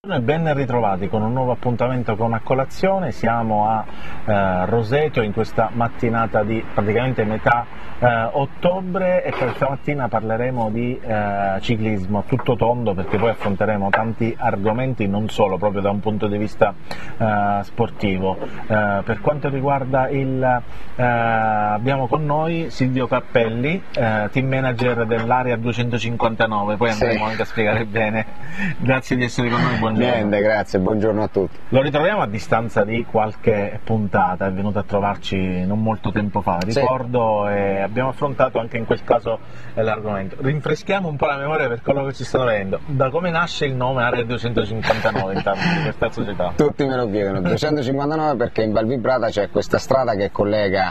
E ben ritrovati con un nuovo appuntamento con A Colazione. Siamo a Roseto in questa mattinata di praticamente metà ottobre e questa mattina parleremo di ciclismo a tutto tondo, perché poi affronteremo tanti argomenti, non solo proprio da un punto di vista sportivo. Per quanto riguarda abbiamo con noi Silvio Cappelli, team manager dell'area 259, poi andremo anche a spiegare bene. Grazie di essere con noi, buongiorno. Niente, grazie, buongiorno a tutti. Lo ritroviamo a distanza di qualche puntata, è venuto a trovarci non molto tempo fa, ricordo, e abbiamo affrontato anche in quel caso l'argomento. Rinfreschiamo un po' la memoria per coloro che ci stanno vedendo. Da come nasce il nome Area 259 intanto di questa società? Tutti me lo chiedono, 259 perché in Val Vibrata c'è questa strada che collega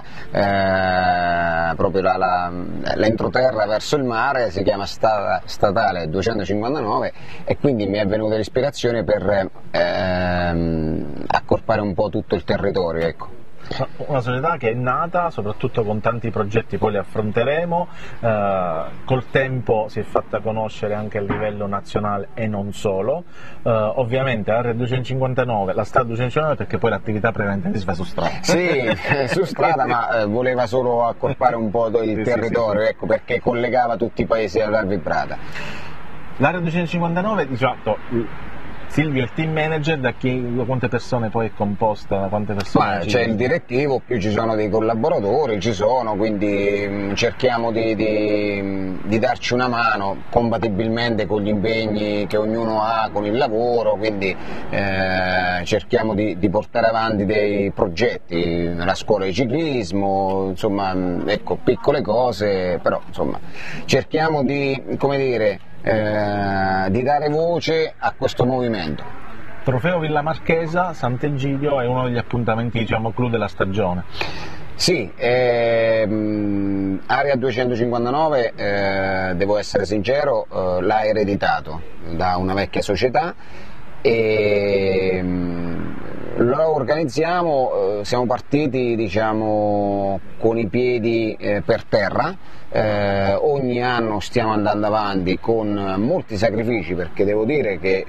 proprio l'entroterra verso il mare, si chiama statale 259 e quindi mi è venuta l'ispirazione per accorpare un po' tutto il territorio, ecco. Una società che è nata soprattutto con tanti progetti, poi li affronteremo, col tempo si è fatta conoscere anche a livello nazionale e non solo, ovviamente l'area 259, la strada 259 perché poi l'attività prevalentemente si fa su strada. Sì, su strada, ma voleva solo accorpare un po' il territorio, ecco, perché collegava tutti i paesi alla Vibrata. L'area 259, diciamo, Silvio è il team manager, da quante persone poi è composta? Da quante persone? C'è il direttivo, più ci sono dei collaboratori, quindi cerchiamo di darci una mano compatibilmente con gli impegni che ognuno ha con il lavoro, quindi cerchiamo di portare avanti dei progetti, la scuola di ciclismo, insomma, ecco, piccole cose, però insomma cerchiamo di, come dire, di dare voce a questo movimento. Trofeo Villa Marchesa, Sant'Egidio è uno degli appuntamenti, diciamo, clou della stagione. Sì, Area 259, devo essere sincero, l'ha ereditato da una vecchia società e lo organizziamo, siamo partiti, diciamo, con i piedi per terra. Ogni anno stiamo andando avanti con molti sacrifici, perché devo dire che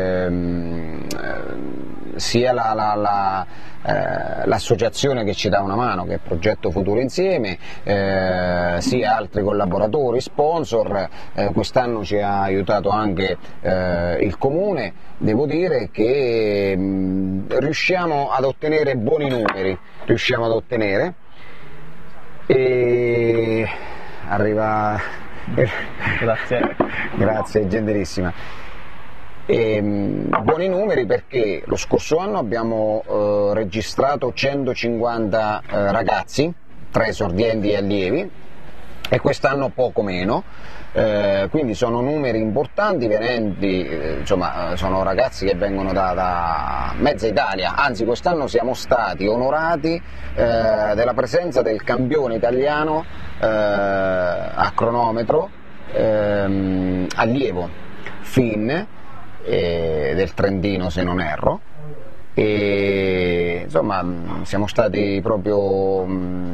sia l'associazione che ci dà una mano, che è Progetto Futuro Insieme, sia altri collaboratori, sponsor, quest'anno ci ha aiutato anche il Comune. Devo dire che riusciamo ad ottenere buoni numeri, e arriva grazie, gentilissima. Buoni numeri perché lo scorso anno abbiamo registrato 150 ragazzi tra esordienti e allievi e quest'anno poco meno, quindi sono numeri importanti, insomma, sono ragazzi che vengono da mezza Italia, anzi quest'anno siamo stati onorati della presenza del campione italiano a cronometro allievo Finn, del Trentino se non erro, e insomma siamo stati proprio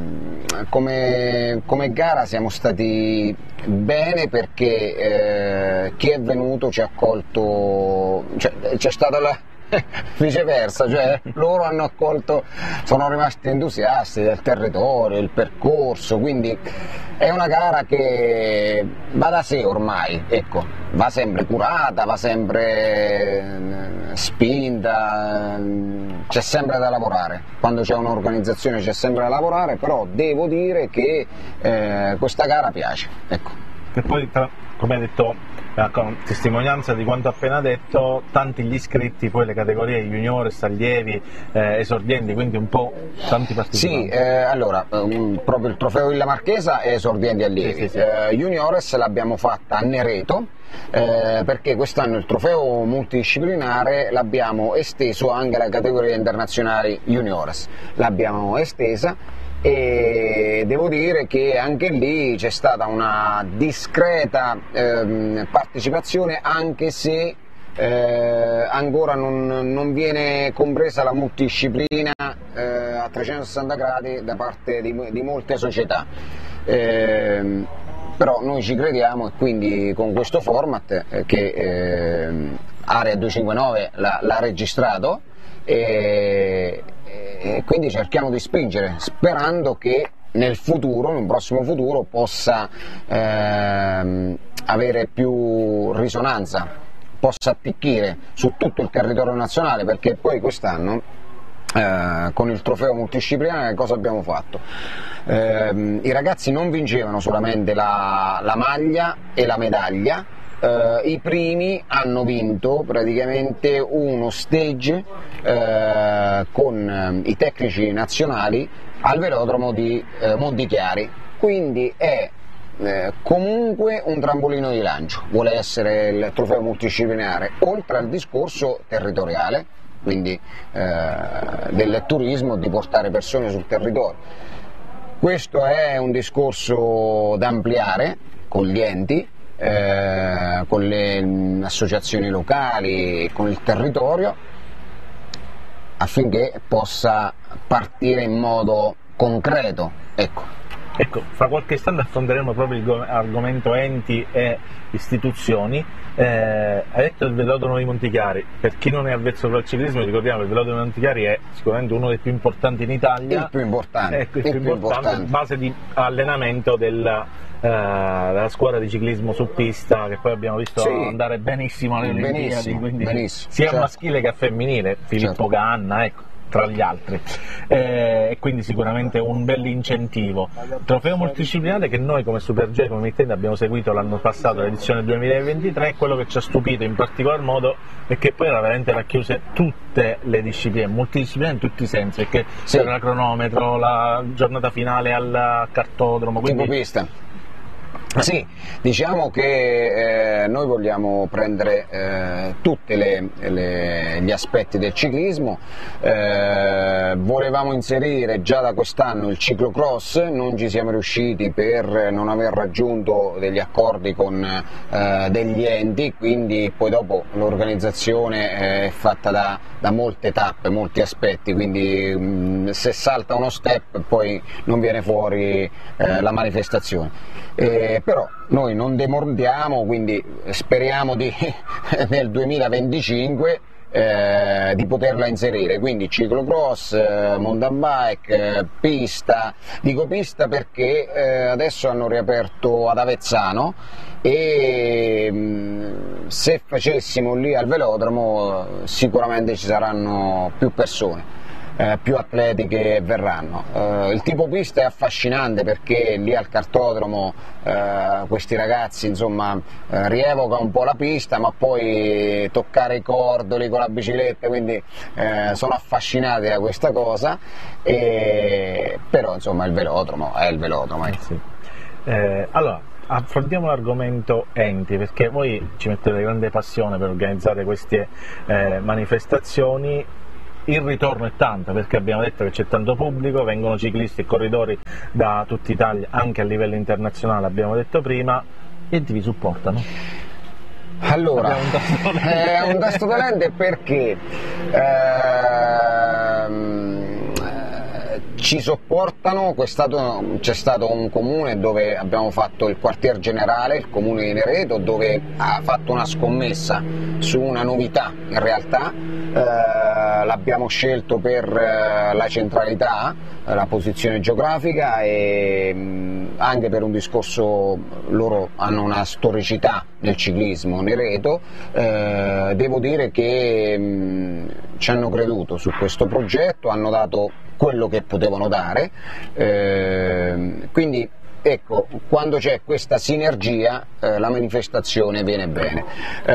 come gara siamo stati bene, perché chi è venuto ci ha accolto, cioè, c'è stata viceversa, cioè loro hanno accolto, sono rimasti entusiasti del territorio, il percorso, quindi è una gara che va da sé ormai, ecco, va sempre curata, va sempre spinta, c'è sempre da lavorare, quando c'è un'organizzazione c'è sempre da lavorare, però devo dire che questa gara piace, ecco. E poi, come hai detto, con testimonianza di quanto appena detto, tanti gli iscritti, poi le categorie juniores, allievi, esordienti, quindi un po' tanti partecipanti. Sì, allora, proprio il trofeo Villa Marchesa è esordienti allievi, sì. Juniores l'abbiamo fatta a Nereto, perché quest'anno il trofeo multidisciplinare l'abbiamo esteso anche alla categoria internazionali juniores, l'abbiamo estesa. E devo dire che anche lì c'è stata una discreta partecipazione, anche se ancora non viene compresa la multidisciplina a 360 gradi da parte di molte società. però noi ci crediamo e quindi con questo format che Area 259 l'ha registrato e quindi cerchiamo di spingere sperando che nel futuro, in un prossimo futuro, possa avere più risonanza, possa attecchire su tutto il territorio nazionale, perché poi quest'anno con il trofeo multidisciplinare cosa abbiamo fatto? I ragazzi non vincevano solamente la maglia e la medaglia, i primi hanno vinto praticamente uno stage con i tecnici nazionali al velodromo di Montichiari, quindi è comunque un trampolino di lancio, vuole essere il trofeo multidisciplinare, oltre al discorso territoriale, quindi del turismo, di portare persone sul territorio. Questo è un discorso da ampliare con gli enti, con le associazioni locali, con il territorio, affinché possa partire in modo concreto. Ecco, fra qualche istante affronteremo proprio l'argomento enti e istituzioni. Hai detto il velodromo di Montichiari, per chi non è avvezzo al ciclismo ricordiamo che il velodromo di Montichiari è sicuramente uno dei più importanti in Italia, il più importante, ecco, il più importante, base di allenamento della squadra di ciclismo su pista, che poi abbiamo visto andare benissimo alle Olimpiadi, quindi sia maschile che femminile, Filippo Ganna, ecco, tra gli altri, e quindi sicuramente un bel incentivo. Trofeo multidisciplinare che noi come Super J, come mittente, abbiamo seguito l'anno passato, l'edizione 2023, quello che ci ha stupito in particolar modo è che poi era veramente racchiuse tutte le discipline, multidisciplinare in tutti i sensi, perché c'era la cronometro, la giornata finale al cartodromo, quindi... tipo pista. Sì, diciamo che noi vogliamo prendere tutti gli aspetti del ciclismo, volevamo inserire già da quest'anno il ciclocross, non ci siamo riusciti per non aver raggiunto degli accordi con degli enti, quindi poi dopo l'organizzazione è fatta da molte tappe, molti aspetti, quindi se salta uno step poi non viene fuori la manifestazione. Però noi non demordiamo, quindi speriamo nel 2025 di poterla inserire, quindi ciclocross, mountain bike, pista. Dico pista perché adesso hanno riaperto ad Avezzano e se facessimo lì al velodromo sicuramente ci saranno più persone. Più atleti che verranno. Il tipo pista è affascinante perché lì al cartodromo questi ragazzi insomma rievoca un po' la pista, ma poi toccare i cordoli con la bicicletta, quindi sono affascinati da questa cosa, però insomma il velodromo è il velodromo. Sì. Allora, affrontiamo l'argomento enti, perché voi ci mettete grande passione per organizzare queste manifestazioni. Il ritorno è tanto, perché abbiamo detto che c'è tanto pubblico, vengono ciclisti e corridori da tutta Italia, anche a livello internazionale, abbiamo detto prima. Gli enti vi supportano? Allora, è un tasto dolente perché ci sopportano. C'è stato un comune dove abbiamo fatto il quartier generale, il comune di Nereto, dove ha fatto una scommessa su una novità, in realtà l'abbiamo scelto per la centralità, la posizione geografica e anche per un discorso, loro hanno una storicità nel ciclismo, Nereto. Devo dire che ci hanno creduto su questo progetto, hanno dato quello che potevano dare, quindi ecco, quando c'è questa sinergia la manifestazione viene bene.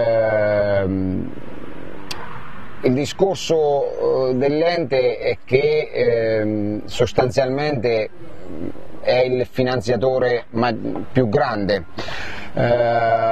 Il discorso dell'ente è che sostanzialmente è il finanziatore più grande,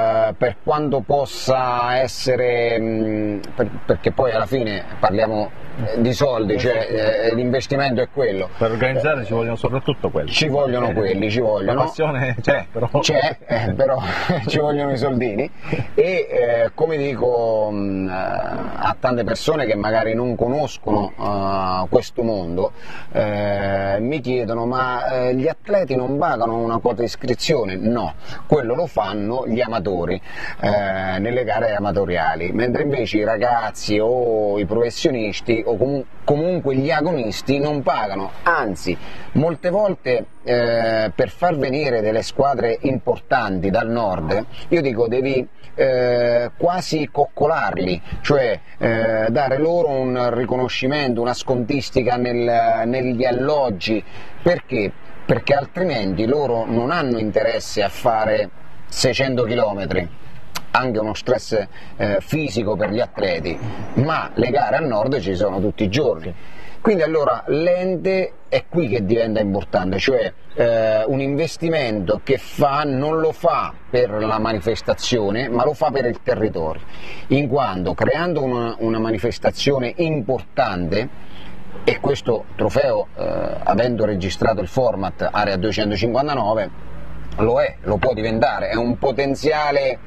per quanto possa essere, perché poi alla fine parliamo di soldi, cioè l'investimento è quello. Per organizzare ci vogliono soprattutto quelli. Ci vogliono quelli, ci vogliono. La passione c'è, però. C'è, però ci vogliono i soldini e come dico a tante persone che magari non conoscono questo mondo, mi chiedono ma gli atleti non pagano una quota di iscrizione? No, quello lo fanno gli amatori nelle gare amatoriali, mentre invece i ragazzi o i professionisti o comunque gli agonisti non pagano, anzi molte volte per far venire delle squadre importanti dal nord, io dico devi quasi coccolarli, cioè dare loro un riconoscimento, una scontistica negli alloggi, perché? Perché altrimenti loro non hanno interesse a fare 600 km, anche uno stress fisico per gli atleti, ma le gare al nord ci sono tutti i giorni. Quindi allora l'ente è qui che diventa importante, cioè un investimento che fa non lo fa per la manifestazione, ma lo fa per il territorio, in quanto creando una manifestazione importante, e questo trofeo, avendo registrato il format Area 259, lo può diventare, è un potenziale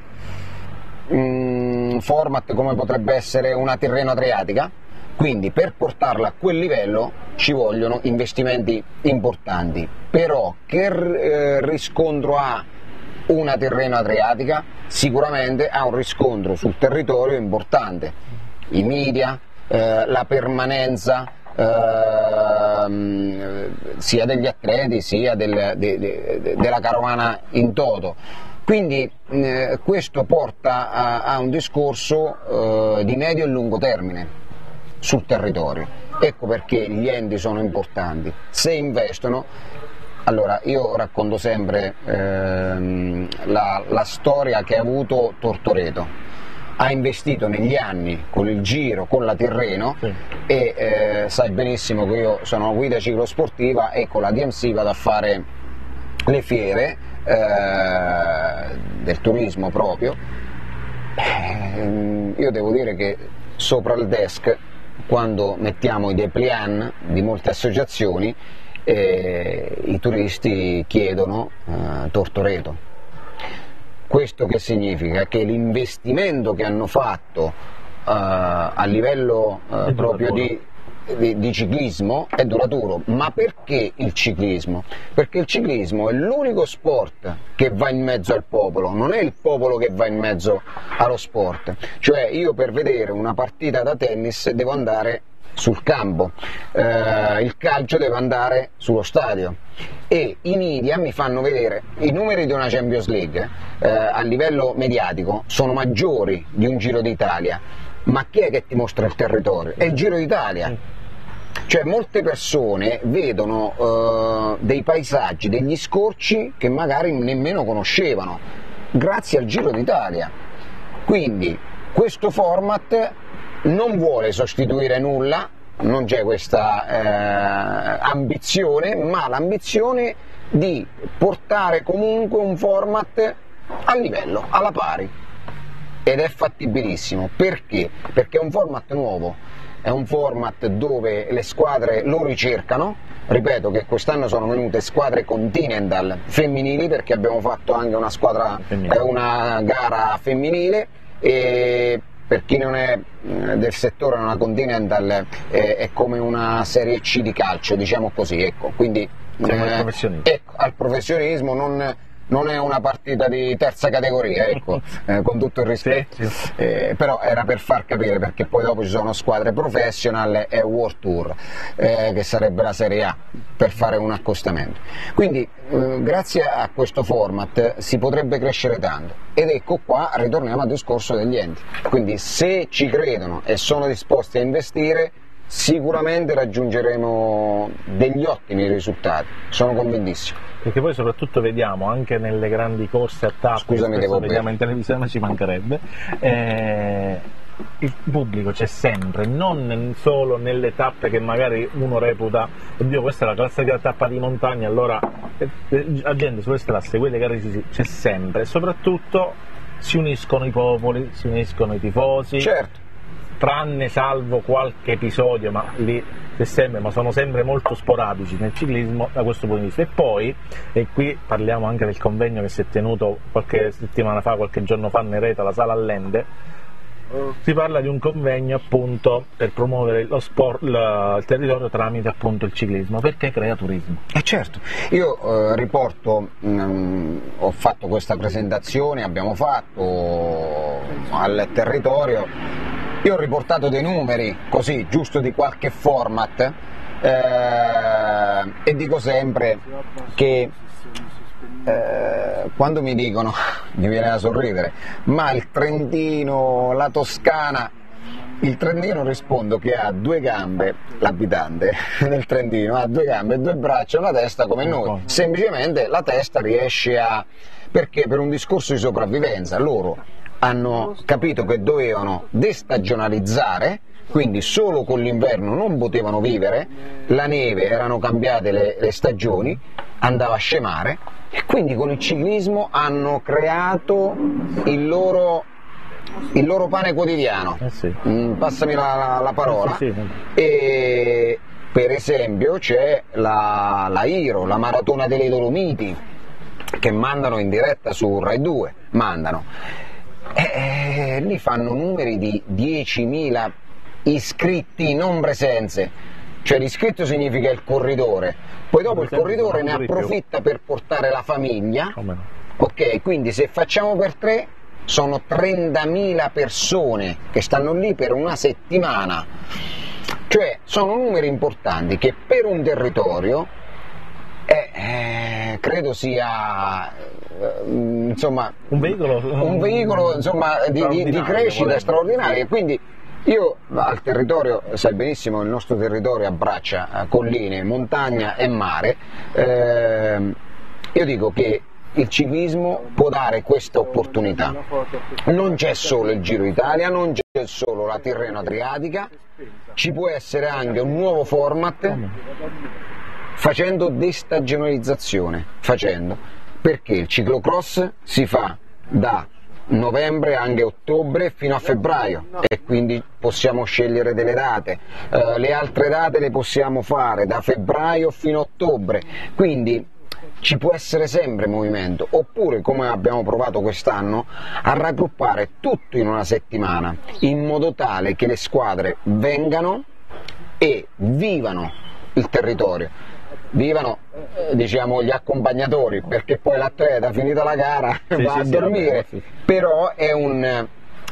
format come potrebbe essere una Tirreno Adriatica. Quindi per portarla a quel livello ci vogliono investimenti importanti, però che riscontro ha una Tirreno Adriatica? Sicuramente ha un riscontro sul territorio importante, i media, la permanenza sia degli atleti sia della carovana in toto. Quindi questo porta a un discorso di medio e lungo termine sul territorio. Ecco perché gli enti sono importanti. Se investono, allora io racconto sempre la storia che ha avuto Tortoreto. Ha investito negli anni con il Giro, con la Tirreno, sì. E sai benissimo che io sono guida ciclosportiva e con la DMC vado a fare le fiere del turismo proprio. Io devo dire che sopra il desk, quando mettiamo i dépliant di molte associazioni, i turisti chiedono Tortoreto. Questo che significa? Che l'investimento che hanno fatto a livello proprio di ciclismo è duraturo. Ma perché il ciclismo? Perché il ciclismo è l'unico sport che va in mezzo al popolo, non è il popolo che va in mezzo allo sport. Cioè io per vedere una partita da tennis devo andare sul campo, il calcio deve andare sullo stadio e i media mi fanno vedere i numeri di una Champions League a livello mediatico sono maggiori di un Giro d'Italia, ma chi è che ti mostra il territorio? È il Giro d'Italia. Cioè molte persone vedono dei paesaggi, degli scorci che magari nemmeno conoscevano grazie al Giro d'Italia. Quindi questo format non vuole sostituire nulla, non c'è questa ambizione, ma l'ambizione di portare comunque un format a livello, alla pari, ed è fattibilissimo. Perché? Perché è un format nuovo, è un format dove le squadre lo ricercano. Ripeto che quest'anno sono venute squadre continental femminili, perché abbiamo fatto anche una gara femminile, e per chi non è del settore, una continental è come una serie C di calcio, diciamo così, ecco. Quindi ecco, al professionismo non è una partita di terza categoria, ecco, con tutto il rispetto, sì. Però era per far capire, perché poi dopo ci sono squadre professional e World Tour, che sarebbe la Serie A, per fare un accostamento. Quindi grazie a questo format si potrebbe crescere tanto, ed ecco qua ritorniamo al discorso degli enti. Quindi se ci credono e sono disposti a investire, sicuramente raggiungeremo degli ottimi risultati, sono convintissimo. Perché poi soprattutto vediamo anche nelle grandi corse a tappe, vediamo in televisione, ci mancherebbe, il pubblico c'è sempre, non solo nelle tappe che magari uno reputa, oddio questa è la classica tappa di montagna, allora la gente sulle strade, quelle gare c'è sempre, e soprattutto si uniscono i popoli, si uniscono i tifosi. Certo. tranne salvo qualche episodio, ma lì ma sono sempre molto sporadici nel ciclismo da questo punto di vista. E poi, e qui parliamo anche del convegno che si è tenuto qualche settimana fa, qualche giorno fa, Nereta, la Sala Allende, si parla di un convegno appunto per promuovere lo sport, il territorio tramite appunto il ciclismo, perché crea turismo. Certo, io riporto, ho fatto questa presentazione, abbiamo fatto al territorio, io ho riportato dei numeri, così, giusto di qualche format, e dico sempre che quando mi dicono, mi viene da sorridere, ma il Trentino, la Toscana, il Trentino rispondo che ha due gambe, l'abitante del Trentino ha due gambe, due braccia e una testa come noi, semplicemente la testa riesce a, perché per un discorso di sopravvivenza loro hanno capito che dovevano destagionalizzare, quindi solo con l'inverno non potevano vivere, la neve, erano cambiate le stagioni, andava a scemare, e quindi con il ciclismo hanno creato il loro pane quotidiano, passami la parola, e per esempio c'è la Iro, la Maratona delle Dolomiti, che mandano in diretta su Rai 2, lì fanno numeri di 10.000 iscritti, non presenze. Cioè l'iscritto significa il corridore, poi dopo il corridore ne approfitta per portare la famiglia, ok? Quindi se facciamo per 3 sono 30.000 persone che stanno lì per una settimana, cioè sono numeri importanti che per un territorio credo sia insomma un veicolo insomma, di crescita straordinaria. Quindi io al territorio, sai benissimo, il nostro territorio abbraccia colline, montagna e mare, io dico che il ciclismo può dare questa opportunità. Non c'è solo il Giro Italia, non c'è solo la Tirreno Adriatica, ci può essere anche un nuovo format facendo destagionalizzazione, perché il ciclocross si fa da novembre, anche ottobre, fino a febbraio, e quindi possiamo scegliere delle date, le altre date le possiamo fare da febbraio fino a ottobre, quindi ci può essere sempre movimento, oppure come abbiamo provato quest'anno a raggruppare tutto in una settimana, in modo tale che le squadre vengano e vivano il territorio, vivano diciamo gli accompagnatori, perché poi l'atleta finita la gara va a dormire, però è una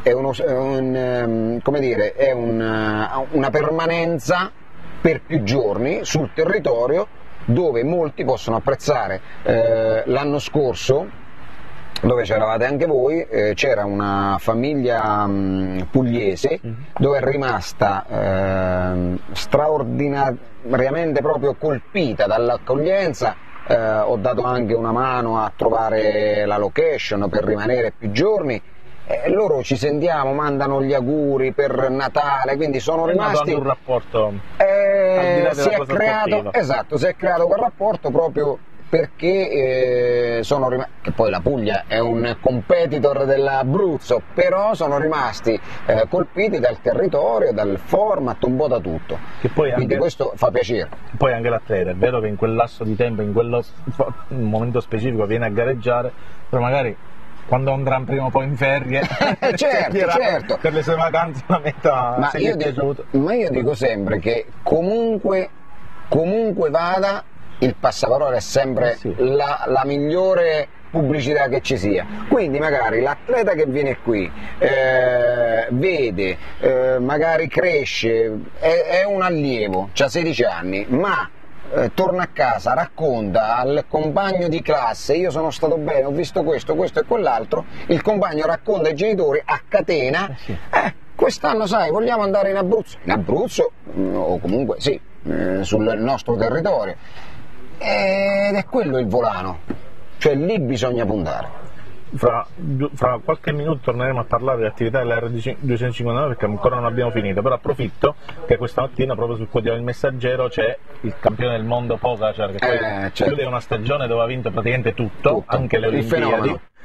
permanenza per più giorni sul territorio, dove molti possono apprezzare. L'anno scorso, dove c'eravate anche voi, c'era una famiglia pugliese dove è rimasta straordinariamente proprio colpita dall'accoglienza. Ho dato anche una mano a trovare la location per rimanere più giorni. Loro ci sentiamo, mandano gli auguri per Natale, quindi sono rimasti un rapporto si è creato quel rapporto proprio perché che poi la Puglia è un competitor dell'Abruzzo, però sono rimasti colpiti dal territorio, dal format, un po' da tutto, quindi questo fa piacere. Poi anche l'atleta, è vero che in quel lasso di tempo, in quello momento specifico viene a gareggiare, però magari quando andrà prima o poi in ferie certo. per le sue vacanze la meta. Ma io dico sempre che comunque vada, il passaparola è sempre la migliore pubblicità che ci sia, quindi magari l'atleta che viene qui vede, magari cresce, è un allievo, ha 16 anni, ma torna a casa, racconta al compagno di classe: io sono stato bene, ho visto questo e quell'altro, il compagno racconta ai genitori a catena, quest'anno sai vogliamo andare in Abruzzo o comunque sul nostro territorio, ed è quello il volano, cioè lì bisogna puntare. Fra qualche minuto torneremo a parlare dell'attività dell'R259 perché ancora non abbiamo finito, però approfitto che questa mattina proprio sul quotidiano Il Messaggero c'è il campione del mondo Pogačar, che poi chiude una stagione dove ha vinto praticamente tutto. Anche le Olimpiadi,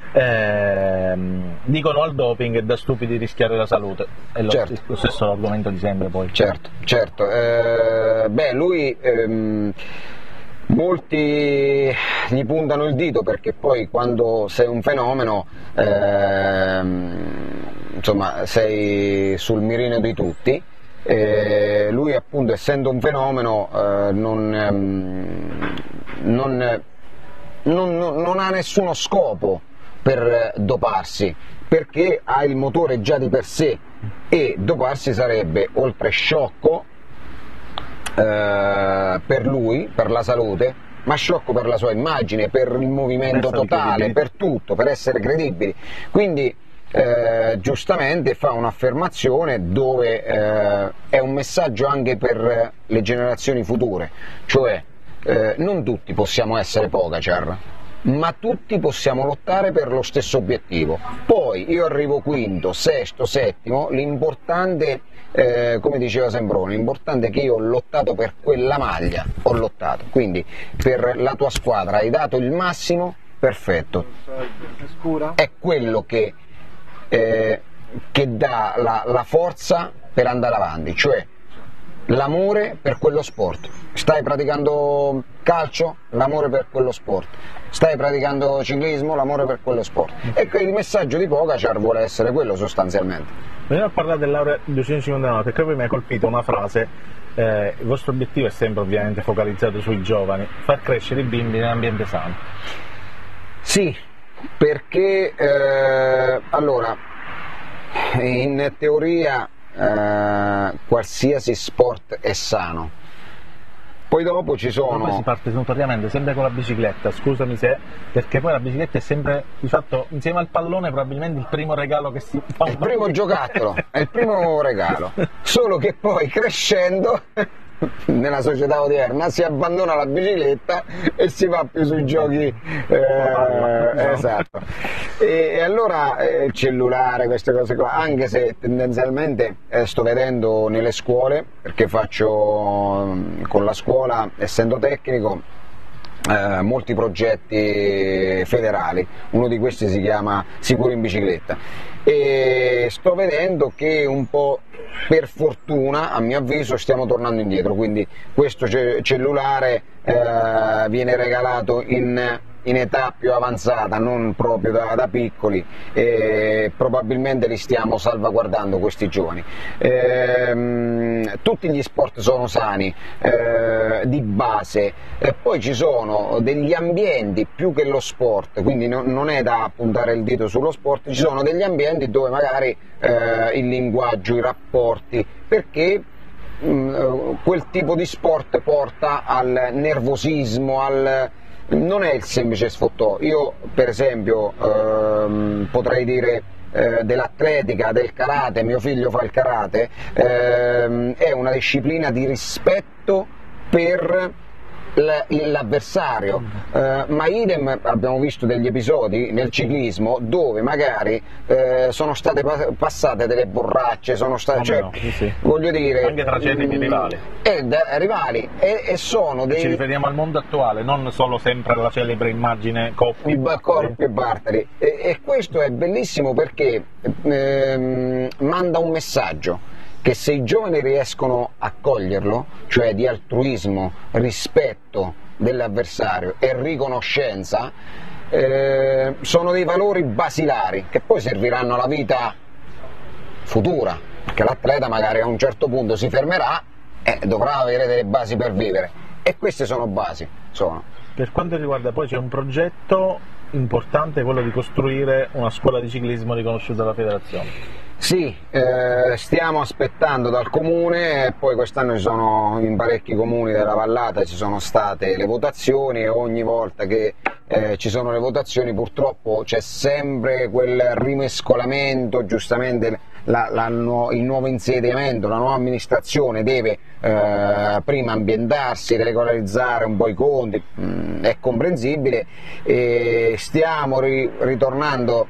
dicono al doping è da stupidi rischiare la salute, è lo stesso argomento di sempre poi. Certo. Lui molti gli puntano il dito perché poi quando sei un fenomeno insomma sei sul mirino di tutti. Lui appunto, essendo un fenomeno, non ha nessuno scopo per doparsi, perché ha il motore già di per sé, e doparsi sarebbe oltre sciocco per lui, per la salute, ma sciocco per la sua immagine, per il movimento totale, per tutto, per essere credibili. Quindi giustamente fa un'affermazione dove è un messaggio anche per le generazioni future, cioè non tutti possiamo essere Pogacar, ma tutti possiamo lottare per lo stesso obiettivo. Poi io arrivo quinto, sesto, settimo, l'importante, come diceva Sembroni, l'importante è che io ho lottato per quella maglia, ho lottato, quindi per la tua squadra hai dato il massimo, perfetto, è quello che dà la forza per andare avanti, cioè l'amore per quello sport. Stai praticando calcio? L'amore per quello sport. Stai praticando ciclismo? L'amore per quello sport. E il messaggio di Pogacar vuole essere quello sostanzialmente. Veniamo a parlare dell'Aure 259, perché poi mi ha colpito una frase. Il vostro obiettivo è sempre ovviamente focalizzato sui giovani, far crescere i bimbi nell'ambiente sano. Sì, perché allora, in teoria qualsiasi sport è sano, poi dopo ci sono... Poi si parte notoriamente sempre con la bicicletta, scusami se, perché poi la bicicletta è sempre, di fatto, insieme al pallone probabilmente il primo regalo che si fa. È il primo giocattolo, è il primo regalo, solo che poi crescendo nella società odierna si abbandona la bicicletta e si va più sui giochi, esatto, e allora il cellulare, queste cose qua, anche se tendenzialmente sto vedendo nelle scuole, perché faccio con la scuola, essendo tecnico, molti progetti federali, uno di questi si chiama Sicuro in bicicletta, e sto vedendo che un po', per fortuna, a mio avviso, stiamo tornando indietro, quindi questo cellulare viene regalato in età più avanzata, non proprio da piccoli, e probabilmente li stiamo salvaguardando questi giovani. Tutti gli sport sono sani di base, poi ci sono degli ambienti più che lo sport, quindi non è da puntare il dito sullo sport, ci sono degli ambienti dove magari il linguaggio, i rapporti, perché quel tipo di sport porta al nervosismo, non è il semplice sfottò. Io per esempio potrei dire dell'atletica, del karate, mio figlio fa il karate, è una disciplina di rispetto per l'avversario, ma idem abbiamo visto degli episodi nel ciclismo dove magari sono state passate delle borracce, sono state, sì. Voglio dire, anche tragedie di rivali, rivali, e sono dei... Ci riferiamo al mondo attuale, non solo sempre alla celebre immagine Coppi e Bartali, e questo è bellissimo perché manda un messaggio che se i giovani riescono a coglierlo, cioè di altruismo, rispetto dell'avversario e riconoscenza, sono dei valori basilari che poi serviranno alla vita futura, perché l'atleta magari a un certo punto si fermerà e dovrà avere delle basi per vivere, e queste sono basi. Per quanto riguarda, poi c'è un progetto importante, quello di costruire una scuola di ciclismo riconosciuta dalla federazione. Sì, stiamo aspettando dal comune, poi quest'anno in parecchi comuni della vallata ci sono state le votazioni, e ogni volta che ci sono le votazioni purtroppo c'è sempre quel rimescolamento, giustamente il nuovo insediamento, la nuova amministrazione deve prima ambientarsi, regolarizzare un po' i conti, è comprensibile, e stiamo ritornando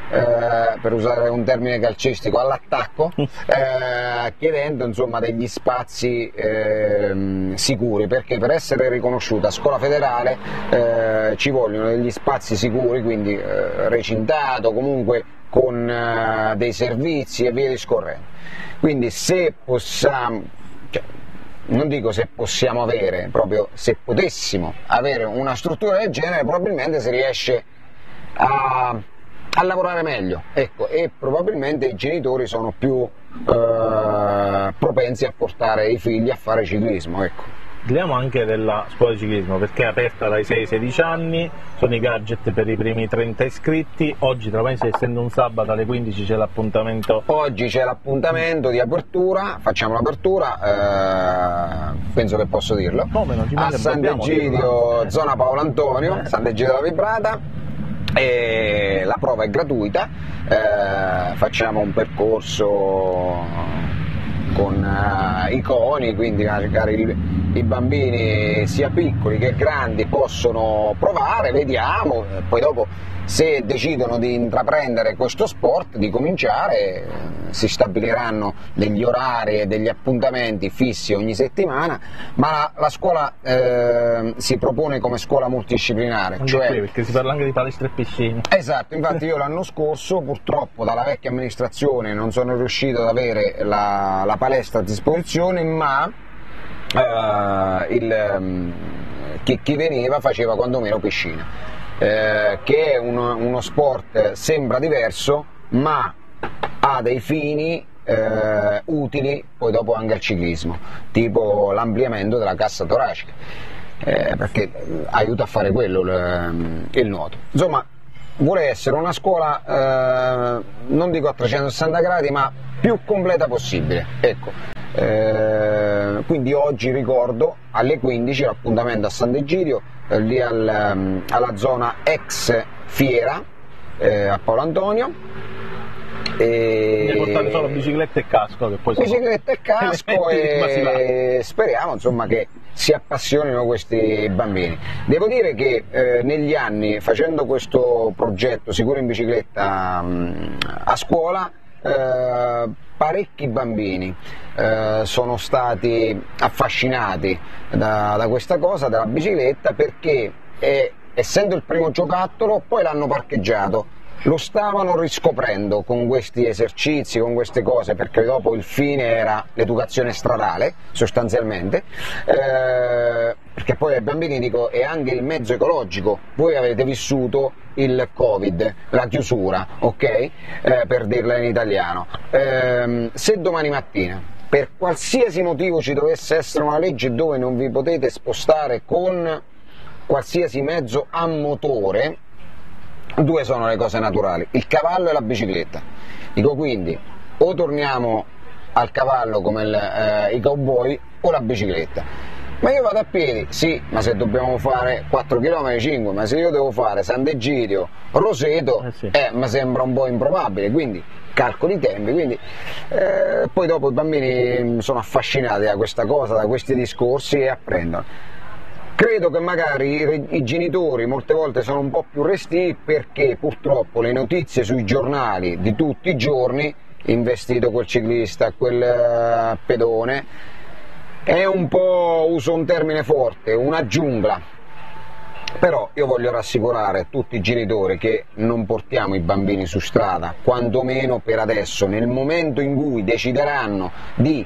per usare un termine calcistico, all'attacco, chiedendo insomma degli spazi sicuri, perché per essere riconosciuta scuola federale ci vogliono degli spazi sicuri, quindi recintato, comunque con dei servizi e via discorrendo. Quindi se possiamo, non dico se possiamo avere, proprio se potessimo avere una struttura del genere, probabilmente si riesce a lavorare meglio, ecco, e probabilmente i genitori sono più propensi a portare i figli a fare ciclismo, ecco. Parliamo anche della scuola di ciclismo, perché è aperta dai 6 ai 16 anni, sono i gadget per i primi 30 iscritti, oggi tra l'altro, essendo un sabato alle 15 c'è l'appuntamento. Oggi c'è l'appuntamento di apertura, facciamo l'apertura, penso che posso dirlo, a Sant'Egidio, zona Paolo Antonio, Sant'Egidio della Vibrata, e la prova è gratuita, facciamo un percorso con i coni, quindi magari i bambini sia piccoli che grandi possono provare, vediamo, poi dopo se decidono di intraprendere questo sport, di cominciare, si stabiliranno degli orari e degli appuntamenti fissi ogni settimana, ma la scuola si propone come scuola multidisciplinare, cioè, perché si parla anche di palestre e piscine. Esatto, infatti io l'anno scorso purtroppo dalla vecchia amministrazione non sono riuscito ad avere la palestra a disposizione, ma chi veniva faceva quantomeno piscina, che è uno sport, sembra diverso, ma ha dei fini utili poi dopo anche al ciclismo, tipo l'ampliamento della cassa toracica, perché aiuta a fare quello il nuoto. Insomma, vuole essere una scuola non dico a 360 gradi, ma più completa possibile, ecco. Quindi oggi ricordo alle 15 l'appuntamento a Sant'Egidio, lì alla zona ex Fiera, a Paolo Antonio. E portare solo bicicletta e casco, che poi bicicletta e casco, e speriamo insomma che si appassionino questi bambini. Devo dire che negli anni, facendo questo progetto Sicuro in bicicletta a scuola, parecchi bambini sono stati affascinati da questa cosa, della bicicletta, perché essendo il primo giocattolo poi l'hanno parcheggiato, lo stavano riscoprendo con questi esercizi, con queste cose, perché dopo il fine era l'educazione stradale sostanzialmente, perché poi ai bambini dico è anche il mezzo ecologico. Voi avete vissuto il Covid, la chiusura, ok? Per dirla in italiano. Se domani mattina per qualsiasi motivo ci dovesse essere una legge dove non vi potete spostare con qualsiasi mezzo a motore, due sono le cose naturali, il cavallo e la bicicletta. Dico, quindi o torniamo al cavallo come i cowboy o la bicicletta. Ma io vado a piedi, sì, ma se dobbiamo fare 4 km, 5, ma se io devo fare Sant'Egidio, Roseto, sì. Mi sembra un po' improbabile, quindi calcoli i tempi, quindi poi dopo i bambini sono affascinati da questa cosa, da questi discorsi, e apprendono. Credo che magari i genitori molte volte sono un po' più restii, perché purtroppo le notizie sui giornali di tutti i giorni, investito quel ciclista, quel pedone, è un po', uso un termine forte, una giungla. Però io voglio rassicurare tutti i genitori che non portiamo i bambini su strada, quantomeno per adesso. Nel momento in cui decideranno di,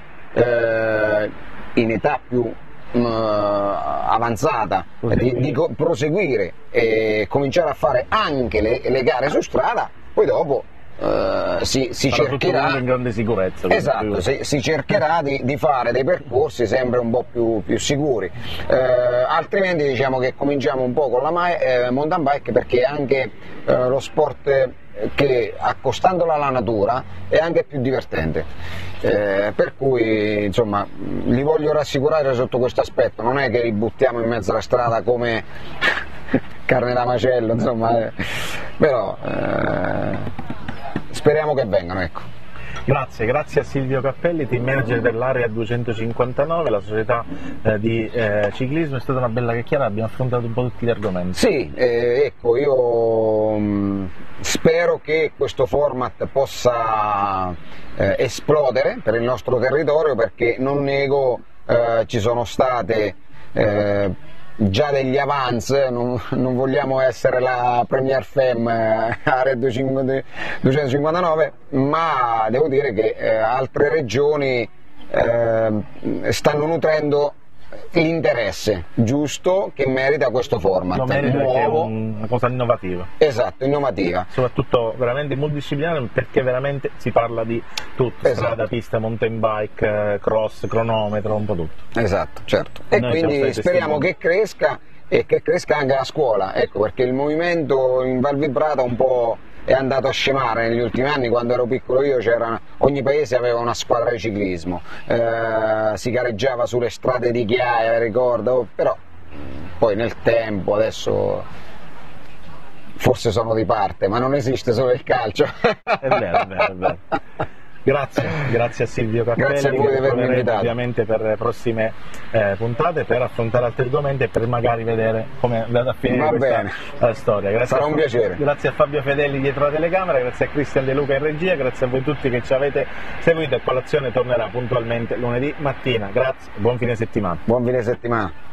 in età più avanzata, di proseguire e cominciare a fare anche le gare su strada, poi dopo si cercherà in grande sicurezza. Esatto, si cercherà di fare dei percorsi sempre un po' più sicuri, altrimenti diciamo che cominciamo un po' con la mountain bike, perché è anche lo sport che, accostandola alla natura, è anche più divertente, per cui insomma li voglio rassicurare sotto questo aspetto. Non è che li buttiamo in mezzo alla strada come carne da macello, insomma, però speriamo che vengano, ecco. Grazie a Silvio Cappelli, team manager dell'Area 259, la società di ciclismo. È stata una bella chiacchierata, abbiamo affrontato un po' tutti gli argomenti. Sì, ecco, io spero che questo format possa esplodere per il nostro territorio, perché non nego ci sono state già degli avance, non vogliamo essere la Premier Fem Area 259, ma devo dire che altre regioni stanno nutrendo l'interesse giusto che merita questo format. Lo merita perché è una cosa innovativa. Esatto, innovativa. Soprattutto veramente multidisciplinare, perché veramente si parla di tutto, esatto. Strada, pista, mountain bike, cross, cronometro, un po' tutto. Esatto, certo. E quindi speriamo che cresca e che cresca anche la scuola, ecco, perché il movimento in Val Vibrata un po' è andato a scemare negli ultimi anni. Quando ero piccolo io ogni paese aveva una squadra di ciclismo, si gareggiava sulle strade di ghiaia, ricordo, però poi nel tempo adesso forse sono di parte, ma non esiste solo il calcio. È vero. Grazie a Silvio Cappelli, grazie a voi di avermi invitato. Ovviamente per le prossime puntate, per affrontare altri argomenti e per magari vedere come è andata a finire questa storia. Sarà un piacere. Grazie a Fabio Fedelli dietro la telecamera, grazie a Cristian De Luca in regia, grazie a voi tutti che ci avete seguito, e Colazione tornerà puntualmente lunedì mattina. Grazie, buon fine settimana. Buon fine settimana.